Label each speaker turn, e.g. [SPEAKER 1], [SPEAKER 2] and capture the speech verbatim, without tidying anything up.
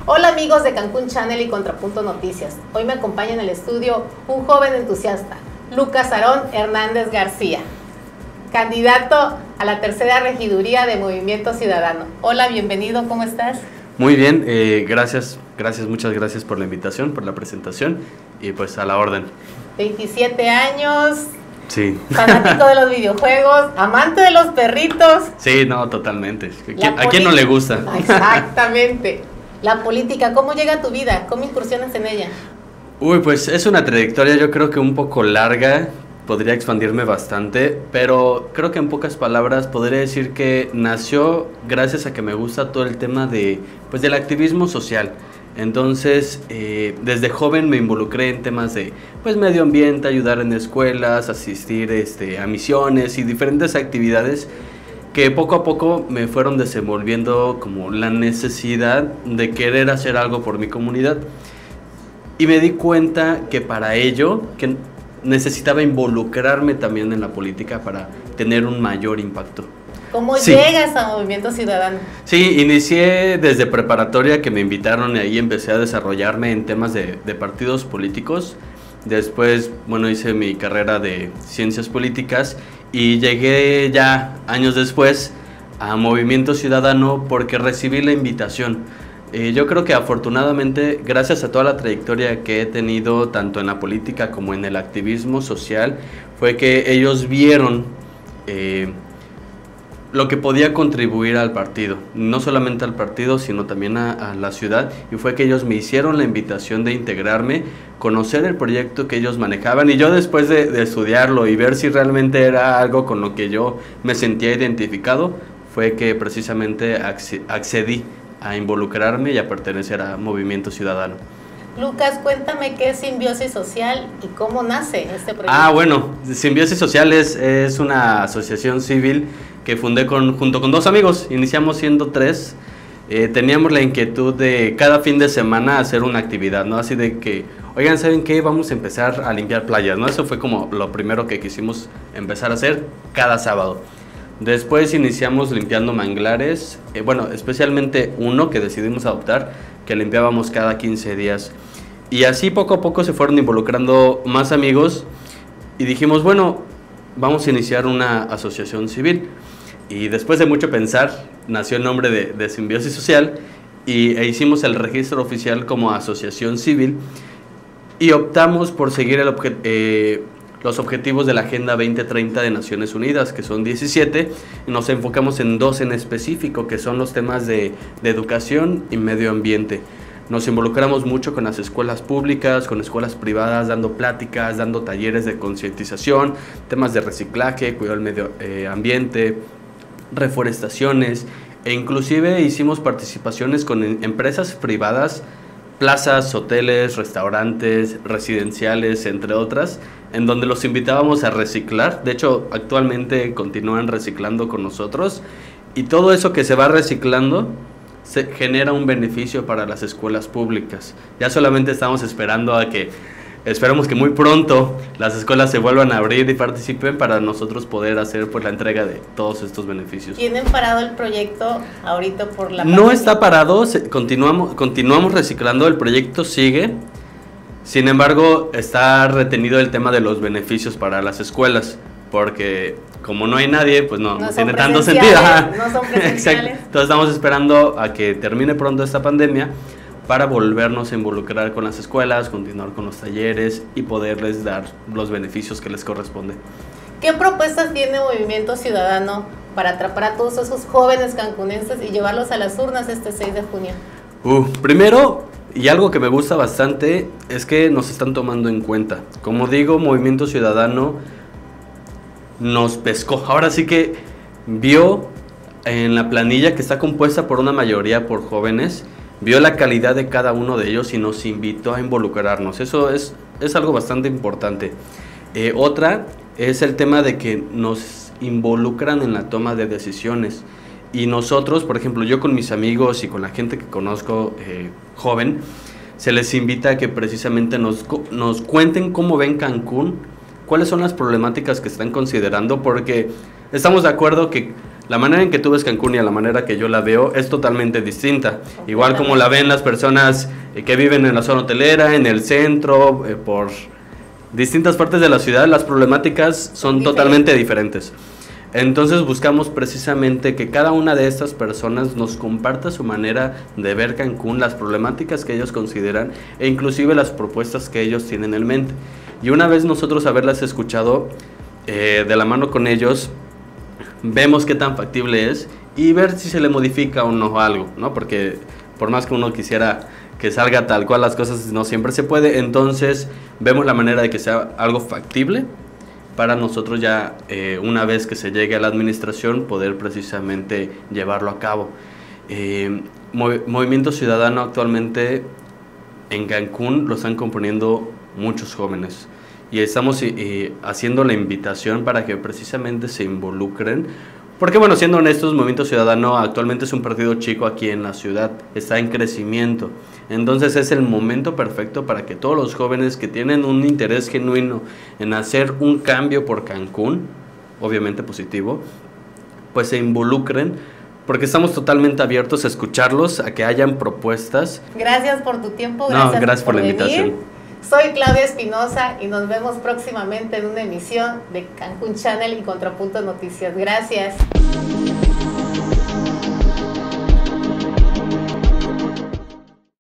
[SPEAKER 1] Hola amigos de Cancún Channel y Contrapunto Noticias. Hoy me acompaña en el estudio un joven entusiasta, Lucas Aarón Hernández García, candidato a la tercera regiduría de Movimiento Ciudadano. Hola, bienvenido, ¿cómo estás?
[SPEAKER 2] Muy bien, eh, gracias, gracias, muchas gracias por la invitación, por la presentación y pues a la orden.
[SPEAKER 1] veintisiete años,
[SPEAKER 2] sí.
[SPEAKER 1] Fanático de los videojuegos, amante de los perritos.
[SPEAKER 2] Sí, no, totalmente. ¿A quién no le gusta?
[SPEAKER 1] Exactamente. La política, ¿cómo llega a tu vida? ¿Cómo incursionas en ella?
[SPEAKER 2] Uy, pues es una trayectoria yo creo que un poco larga, podría expandirme bastante, pero creo que en pocas palabras podría decir que nació gracias a que me gusta todo el tema de, pues, del activismo social. Entonces, eh, desde joven me involucré en temas de, pues, medio ambiente, ayudar en escuelas, asistir este, a misiones y diferentes actividades que poco a poco me fueron desenvolviendo como la necesidad de querer hacer algo por mi comunidad. Y me di cuenta que para ello que necesitaba involucrarme también en la política para tener un mayor impacto.
[SPEAKER 1] ¿Cómo
[SPEAKER 2] sí.
[SPEAKER 1] llegas a Movimiento Ciudadano?
[SPEAKER 2] Sí, inicié desde preparatoria, que me invitaron, y ahí empecé a desarrollarme en temas de, de partidos políticos. Después, bueno, hice mi carrera de ciencias políticas y llegué ya años después a Movimiento Ciudadano porque recibí la invitación. Eh, yo creo que afortunadamente, gracias a toda la trayectoria que he tenido tanto en la política como en el activismo social, fue que ellos vieron eh, lo que podía contribuir al partido, no solamente al partido, sino también a, a la ciudad, y fue que ellos me hicieron la invitación de integrarme, conocer el proyecto que ellos manejaban, y yo después de, de estudiarlo y ver si realmente era algo con lo que yo me sentía identificado, fue que precisamente accedí a involucrarme y a pertenecer a Movimiento Ciudadano.
[SPEAKER 1] Lucas, cuéntame qué es Simbiosis Social y cómo nace este proyecto.
[SPEAKER 2] Ah, bueno, Simbiosis Social es, es una asociación civil que fundé con, junto con dos amigos. Iniciamos siendo tres. Eh, teníamos la inquietud de cada fin de semana hacer una actividad, ¿no? Así de que, oigan, ¿saben qué? Vamos a empezar a limpiar playas, ¿no? Eso fue como lo primero que quisimos empezar a hacer cada sábado. Después iniciamos limpiando manglares, eh, bueno, especialmente uno que decidimos adoptar, que limpiábamos cada quince días. Y así poco a poco se fueron involucrando más amigos y dijimos, bueno, vamos a iniciar una asociación civil. Y después de mucho pensar, nació el nombre de, de Simbiosis Social y e hicimos el registro oficial como asociación civil y optamos por seguir el objeto. Eh, los objetivos de la Agenda veinte treinta de Naciones Unidas, que son diecisiete, y nos enfocamos en dos en específico, que son los temas de, de educación y medio ambiente. Nos involucramos mucho con las escuelas públicas, con escuelas privadas, dando pláticas, dando talleres de concientización, temas de reciclaje, cuidado del medio eh, ambiente, reforestaciones, e inclusive hicimos participaciones con empresas privadas, plazas, hoteles, restaurantes, residenciales, entre otras, en donde los invitábamos a reciclar. De hecho, actualmente continúan reciclando con nosotros, y todo eso que se va reciclando se genera un beneficio para las escuelas públicas. Ya solamente estamos esperando a que, esperamos que muy pronto las escuelas se vuelvan a abrir y participen para nosotros poder hacer pues la entrega de todos estos beneficios.
[SPEAKER 1] ¿Tienen parado el proyecto ahorita por la pandemia?
[SPEAKER 2] No está parado, se, continuamos, continuamos reciclando, el proyecto sigue. Sin embargo, está retenido el tema de los beneficios para las escuelas, porque como no hay nadie, pues no, no, no tiene tanto sentido.
[SPEAKER 1] No son presenciales.
[SPEAKER 2] Exacto. Entonces estamos esperando a que termine pronto esta pandemia para volvernos a involucrar con las escuelas, continuar con los talleres y poderles dar los beneficios que les corresponde.
[SPEAKER 1] ¿Qué propuestas tiene Movimiento Ciudadano para atrapar a todos esos jóvenes cancunenses y llevarlos a las urnas este seis de junio?
[SPEAKER 2] Uh, primero, y algo que me gusta bastante, es que nos están tomando en cuenta. Como digo, Movimiento Ciudadano nos pescó. Ahora sí que vio en la planilla, que está compuesta por una mayoría por jóvenes, vio la calidad de cada uno de ellos y nos invitó a involucrarnos. Eso es, es algo bastante importante. Eh, otra es el tema de que nos involucran en la toma de decisiones. Y nosotros, por ejemplo, yo con mis amigos y con la gente que conozco eh, joven, se les invita a que precisamente nos, nos cuenten cómo ven Cancún, cuáles son las problemáticas que están considerando, porque estamos de acuerdo que la manera en que tú ves Cancún y a la manera que yo la veo es totalmente distinta. Igual como la ven las personas eh, que viven en la zona hotelera, en el centro, eh, por distintas partes de la ciudad, las problemáticas son Diferente. totalmente diferentes. Entonces buscamos precisamente que cada una de estas personas nos comparta su manera de ver Cancún, las problemáticas que ellos consideran e inclusive las propuestas que ellos tienen en mente. Y una vez nosotros haberlas escuchado eh, de la mano con ellos, vemos qué tan factible es y ver si se le modifica o no algo, ¿no? Porque por más que uno quisiera que salga tal cual las cosas, no siempre se puede. Entonces vemos la manera de que sea algo factible para nosotros ya eh, una vez que se llegue a la administración poder precisamente llevarlo a cabo. Eh, Mov Movimiento Ciudadano actualmente en Cancún lo están componiendo muchos jóvenes y estamos eh, haciendo la invitación para que precisamente se involucren, porque bueno, siendo honestos, Movimiento Ciudadano actualmente es un partido chico aquí en la ciudad, está en crecimiento, entonces es el momento perfecto para que todos los jóvenes que tienen un interés genuino en hacer un cambio por Cancún, obviamente positivo, pues se involucren, porque estamos totalmente abiertos a escucharlos, a que hayan propuestas.
[SPEAKER 1] Gracias por tu tiempo, gracias,
[SPEAKER 2] no, gracias por, por la
[SPEAKER 1] venir.
[SPEAKER 2] invitación.
[SPEAKER 1] Soy Claudia Espinosa y nos vemos próximamente en una emisión de Cancún Channel y Contrapunto Noticias. Gracias.